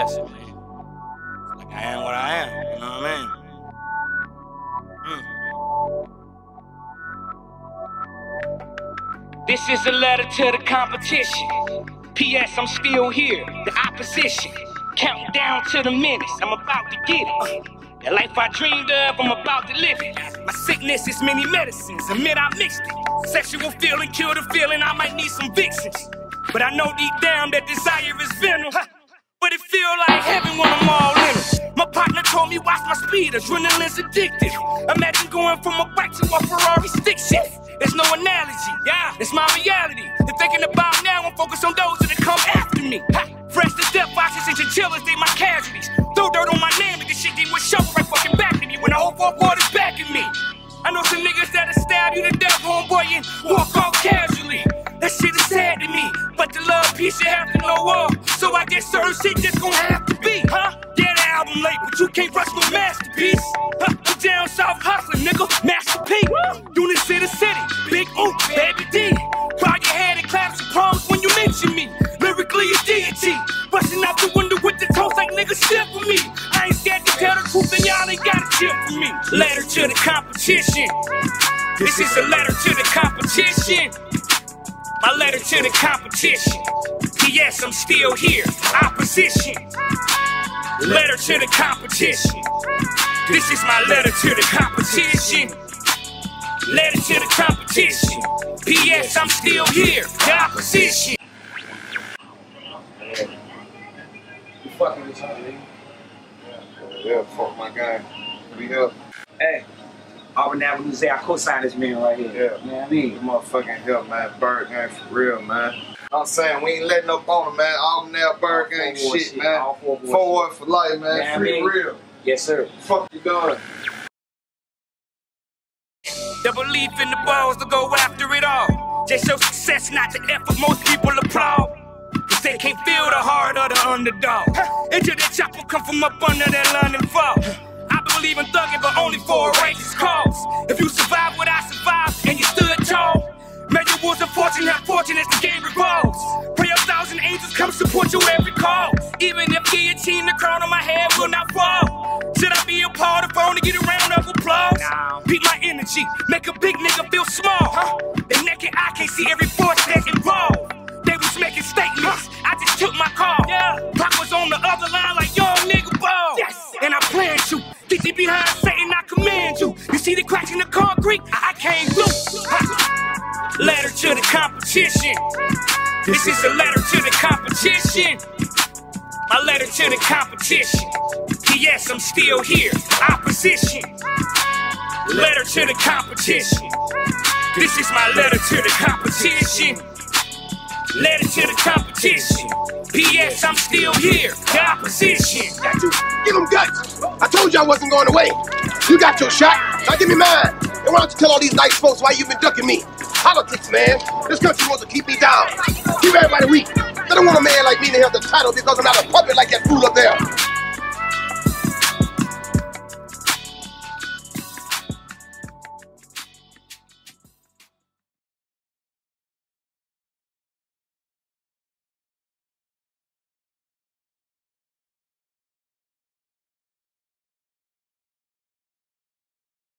blessing, man. Like I am what I am, you know what I mean? This is a letter to the competition. P.S. I'm still here, the opposition. Counting down to the minutes, I'm about to get it. The life I dreamed of, I'm about to live it. My sickness is many medicines, admit I mixed it. Sexual feeling, kill the feeling, I might need some vixens. But I know deep down that desire is venom. But it feel like heaven when I'm all in it. My partner told me watch my speed, adrenaline's addictive. Imagine going from a bike to a Ferrari stick shift. There's no analogy, yeah, it's my reality. The thinking about now, I'm focused on those that come after me. Fresh to death boxes and chinchillas, they my casualties. Throw dirt on my name, and this shit they would show right fucking back to me when the whole fourth quarter's backing me. I know some niggas that'll stab you to death, homeboy, and walk off casually. That shit is sad to me, but the love piece you have to know all. So I guess certain shit just gon' have to be, Yeah, the album late, but you can't rush no masterpiece. I'm down south hustling, nigga, Master P. Unit City City, Big Oop, Baby D. Bow your head and clap some palms when you mention me. Lyrically a deity, busting out the window with the toast like niggas shit for me. I ain't scared to tell the truth and y'all ain't got a shit for me. Letter to the competition. This is a letter to the competition. My letter to the competition. P.S. I'm still here, opposition. Letter to the competition. This is my letter to the competition. Letter to the competition. P.S. I'm still here, the opposition. You fucking with something, nigga? Yeah, fuck my guy. We up. Hey, Auburn Ave Zay, I co-sign this man right here. Yeah. You know what I mean? You motherfucking help, man. Bird gang for real, man. I'm saying we ain't letting up on him, man. Auburn Ave Bird gang shit, man. Forward for life, man. Yeah, Free real. Yes, sir. Fuck you doing? The belief in the balls to go after it all. Just show success, not the effort most people applaud. Cause they can't feel the heart of the underdog. Until that chopper come from up under that London fall. I believe in thugging, but only for a righteous cause. If you survive what I survived and you stood tall, measure was a fortune, have fortune as the game revolves. Pray 1,000 angels come support you every call. Even if guillotine, the crown on my head will not fall. Should I be appalled if I only get a round of applause? Beat my energy, make a big nigga feel small. The naked eye can't see every force that's involved. They was making statements, I just took my call. Pac was on the other line like young nigga ball. And I planned you, get you behind Satan, I command you. You see the cracks in the concrete? I came through. Letter to the competition. This is a letter to the competition. My letter to the competition. P.S. I'm still here, opposition. Letter to the competition. This is my letter to the competition. Letter to the competition. P.S. I'm still here, the opposition. Got you. Give him guts. I told you I wasn't going away. You got your shot. Now give me mine. And why don't you tell all these nice folks why you've been ducking me? Politics, man. This country wants to keep me down. Keep everybody weak. They don't want a man like me to have the title because I'm not a puppet like that fool up there.